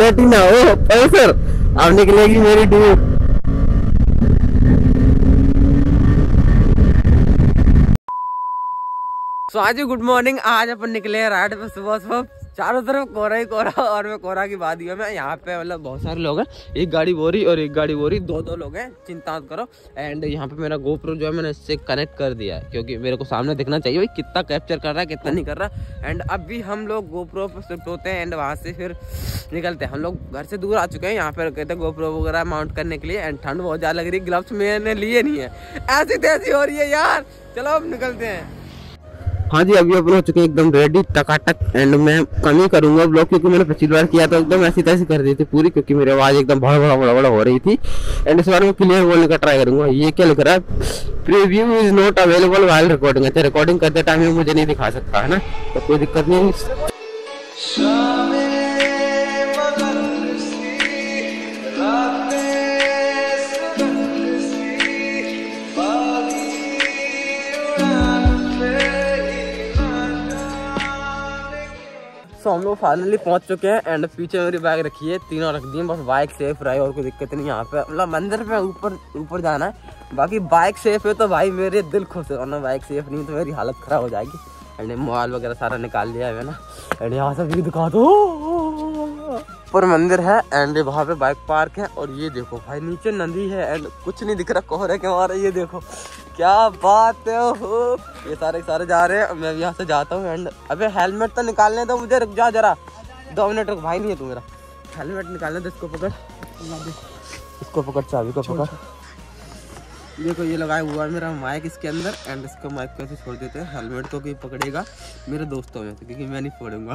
Platina ओ Pulsar, अब निकलेगी मेरी ड्यूब। तो आज गुड मॉर्निंग, आज अपन निकले राइड पे सुबह सुबह। चारों तरफ कोहरा ही कोहरा और मैं कोहरा की बात में यहाँ पे मतलब बहुत सारे लोग हैं, एक गाड़ी बोरी और एक गाड़ी बोरी, दो लोग हैं, चिंता मत करो। एंड यहाँ पे मेरा गोप्रो जो है मैंने इससे कनेक्ट कर दिया है, क्योंकि मेरे को सामने दिखना चाहिए भाई कितना कैप्चर कर रहा है कितना नहीं कर रहा। एंड अभी हम लोग गोप्रो पर शिफ्ट होते हैं एंड वहाँ से फिर निकलते हैं। हम लोग घर से दूर आ चुके हैं, यहाँ पे कहते हैं गोप्रो वगैरह माउंट करने के लिए। एंड ठंड बहुत ज़्यादा लग रही है, ग्लव्स मैंने लिए नहीं है, ऐसी तैसी हो रही है यार। चलो अब निकलते हैं। हाँ जी, अभी अपन हो चुके हैं एकदम रेडी टकाटक। एंड मैं कम ही करूंगा ब्लॉग, क्योंकि मैंने पिछली बार किया तो एकदम ऐसी तैसी कर दी थी पूरी, क्योंकि मेरी आवाज एकदम बड़ा हो रही थी। एंड इस बार मैं क्लियर बोलने का ट्राई करूंगा। ये क्या लिख रहा है, preview is not available while recording. अच्छा, रिकॉर्डिंग करते टाइम में मुझे नहीं दिखा सकता है ना, तो कोई दिक्कत नहीं। तो हम लोग फाइनली पहुंच चुके हैं। एंड पीछे मेरी बाइक रखी है, तीनों रख दी है, बस बाइक सेफ रहे और कोई दिक्कत नहीं। यहाँ पे मतलब मंदिर पे ऊपर जाना है, बाकी बाइक सेफ है तो भाई मेरे दिल खुश है, वरना बाइक सेफ नहीं तो मेरी हालत खराब हो जाएगी। एंड मोबाइल वगैरह सारा निकाल लिया है मैंने। एंड यहाँ से भी दिखा दो, ऊपर मंदिर है एंड वहाँ पे बाइक पार्क है। और ये देखो भाई नीचे नदी है एंड कुछ नहीं दिख रहा, कोहरे के मारे। ये देखो क्या बात है, हो ये सारे जा रहे हैं, मैं यहाँ से जाता हूँ। एंड अबे हेलमेट तो निकालने दो मुझे, रुक जा जरा 2 मिनट रुक। भाई नहीं है तू मेरा, हेलमेट निकालने दो। इसको पकड़, इसको पकड़, चाबी को पकड़। देखो ये लगाया हुआ है मेरा माइक इसके अंदर। एंड इसको माइक को ऐसे छोड़ देते हैं, हेलमेट को कोई पकड़ेगा मेरे दोस्तों में से, क्योंकि मैं नहीं फोड़ूंगा।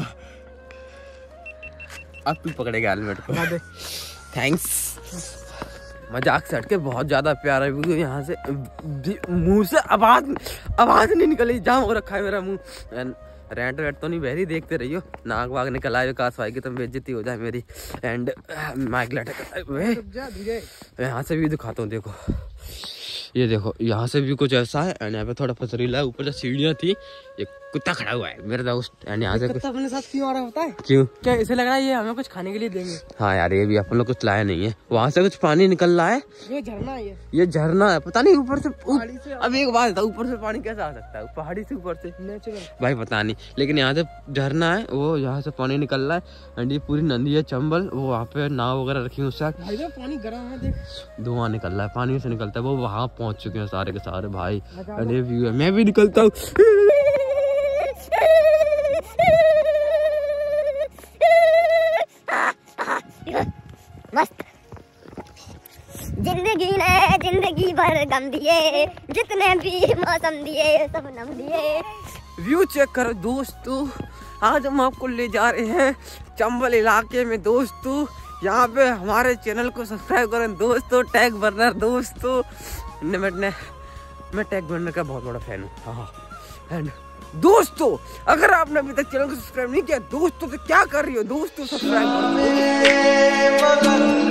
अब तू पकड़ेगा हेलमेट को। थैंक्स। मजाक से हटके बहुत ज्यादा प्यारा वीडियो। यहाँ से मुंह से आवाज नहीं निकली, जाम हो रखा है मेरा मुंह। रेंट वेट तो नहीं बहरी, देखते रहियो। नाक वाग निकल आए विकास भाई की, तो बेइज्जती हो जाए मेरी। एंड माइक लटक, यहाँ से भी दिखाता हूँ। देखो ये देखो, यहाँ से भी कुछ ऐसा है। एंड यहाँ पे थोड़ा पथरीला है, ऊपर जो सीढ़ियाँ थी, ये कुत्ता खड़ा हुआ है मेरा दोस्त। एंड यहाँ से कुत्ता अपने साथ क्यों आ रहा होता है? क्यों, क्या इसे लग रहा है ये हमें कुछ खाने के लिए देंगे? हाँ यार, ये भी अपन लोग कुछ लाया नहीं है। वहाँ से कुछ पानी निकल रहा है, ये झरना है, ये झरना है, पता नहीं ऊपर से। अब एक बात था, ऊपर से पानी कैसे आ सकता है? पहाड़ी से ऊपर से नेचुरल भाई पता नहीं, लेकिन यहाँ से झरना है, वो यहाँ से पानी निकल रहा है। एंड ये पूरी नदी है चंबल, वो वहाँ पे नाव वगैरह रखी है, उससे पानी गर्म है, देख धुआं निकल रहा है, पानी से निकलता है। वो वहाँ पहुँच चुके हैं सारे के सारे भाई। एंड ये व्यू है, मैं भी निकलता हूँ। जिंदगी भर गम दिए, जितने भी मौसम दिए सब नम दिए। व्यू चेक करो दोस्तों, आज हम आपको ले जा रहे हैं चंबल इलाके में दोस्तों। यहाँ पे हमारे चैनल को सब्सक्राइब करें दोस्तों, टैग बर्नर दोस्तों। मैं टैग बर्नर का बहुत बड़ा फैन हूँ। हाँ, एंड दोस्तों अगर आपने अभी तक चैनल को सब्सक्राइब नहीं किया दोस्तों तो क्या कर रही हो दोस्तों, सब्सक्राइब करो।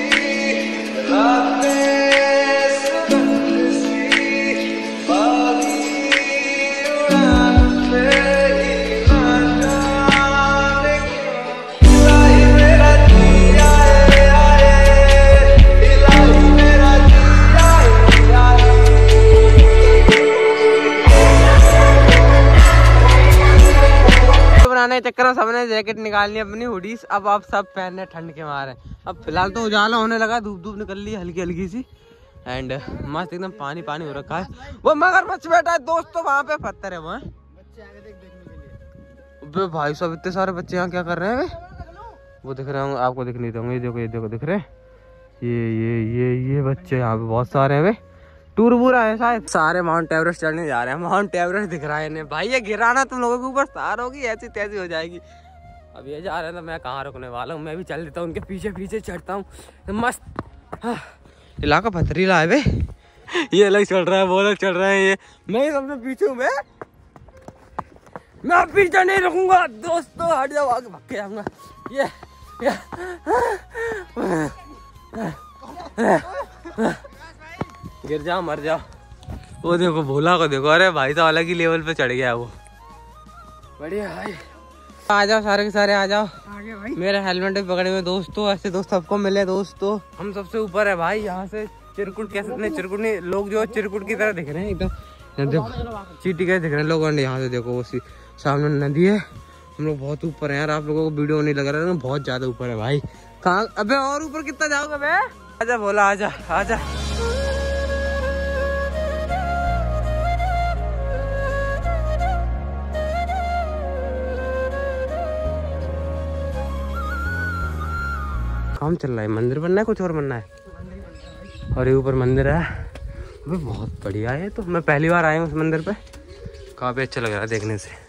चक्कर में सबने जैकेट निकालनी अपनी हुडीज, अब आप सब पहनने ठंड के मारे। अब फिलहाल तो उजाला होने लगा, धूप निकल रही है हल्की हल्की सी। एंड मस्त एकदम पानी हो रखा है। वो मगरमच्छ बैठा है दोस्तों, वहाँ पे पत्थर है, वहाँ बच्चे आगे देखने के लिए। भाई सब इतने सारे बच्चे यहाँ क्या कर रहे हैं? वो दिख रहे होंगे आपको, दिख नहीं होंगे। ये देखो दिख रहे, ये बच्चे यहाँ पे बहुत सारे हैं। टूर वूर आए शायद, सारे माउंट एवरेस्ट चढ़ने जा रहे हैं। माउंट एवरेस्ट दिख रहा है इन्हें भाई, ये गिराना तुम लोगों के ऊपर तार होगी, ऐसी तैसी हो जाएगी। अब ये जा रहे हैं तो मैं कहाँ रुकने वाला हूँ, मैं भी चल देता हूँ उनके पीछे पीछे चढ़ता हूँ। मस्त इलाका पथरीला है बे, ये अलग चल रहा है, वो अलग चल रहा है। ये मैं सबसे पीछे हूँ, मैं पीछे नहीं रुकूंगा दोस्तों, हट जाओ आगे भाग के जाऊंगा। गिर जाओ मर जाओ। वो देखो भोला को देखो, अरे भाई साहब अलग ही लेवल पे चढ़ गया वो। बढ़िया भाई, आ जाओ सारे के सारे आ जाओ। मेरा हेलमेट भी पकड़े हुए दोस्तों। ऐसे दोस्त सबको मिले दोस्तों। हम सबसे ऊपर है भाई। यहाँ से चिरकुट कह सकते हैं, चिरकुट नहीं, लोग जो चिरकुट की तरह दिख रहे हैं एकदम। देखो चीटी कैसे दिख रहे हैं लोग। यहाँ से देखो वो सामने नदी है। हम लोग बहुत ऊपर है यार। आप लोगों को वीडियो नहीं लग रहा है, बहुत ज्यादा ऊपर है भाई। कहाँ? अबे और ऊपर कितना जाओगे बे? आजा बोला, आजा आजा। काम चल रहा है, मंदिर बनना है, कुछ और बनना है। और ये ऊपर मंदिर है। अबे बहुत बढ़िया है। तो मैं पहली बार आया हूँ उस मंदिर पे, काफी अच्छा लग रहा है देखने से।